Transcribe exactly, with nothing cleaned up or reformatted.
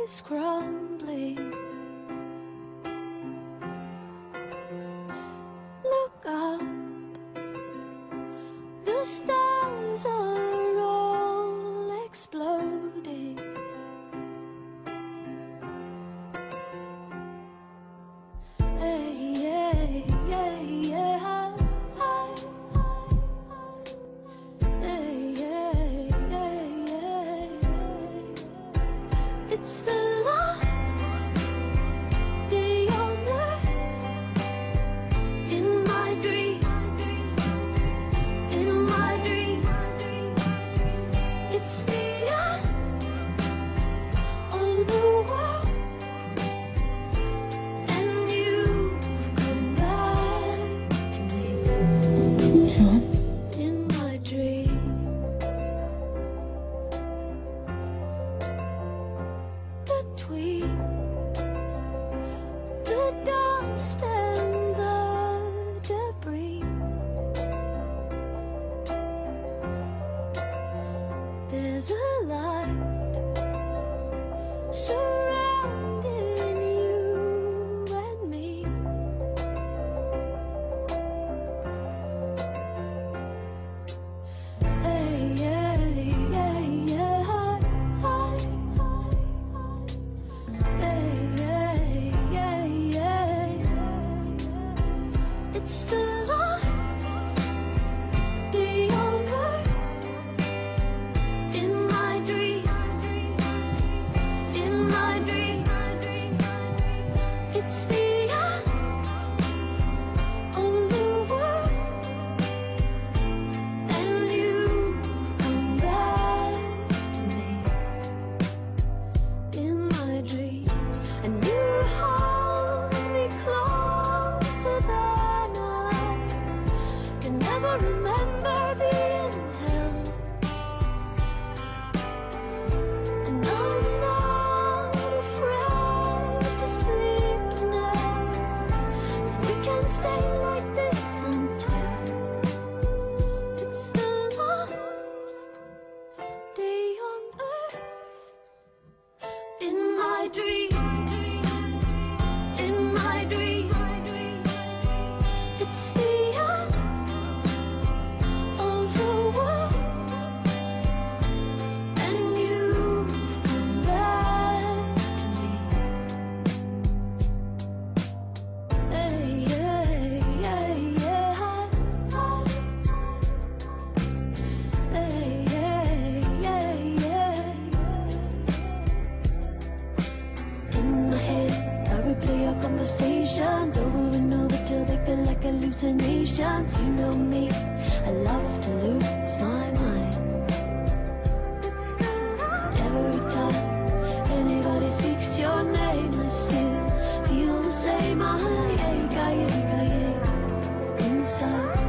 is crumbling. Look up, the stars are all exploding. Hey, yeah, yeah, yeah. Hey, yeah, yeah, yeah. It's the last day on earth. In my dream, in my dream, it's the end of the world. And you've come back to me. In my dream, between the dust and the debris, there's a light surrounding you and me. Hey, yeah, yeah, yeah. Hey, yeah, yeah, yeah. It's the last day on earth. In my dreams, in my dreams, it's the end of the world. And you've come back to me in my dreams, and you hold me closer than I can never remember being held. And I'm not afraid to sleep now, if we can stay like this until it's the last day on earth. In my dreams, in my dreams, it's the end of the world. And you've come back to me. Hey, yeah, yeah, yeah. Hey, yeah, yeah, yeah. In my head, I replay our conversations over and over till they feel like hallucinations. You know me, I love to lose my mind. Every time anybody speaks your name, I still feel the same. I ache, I ache, I ache inside.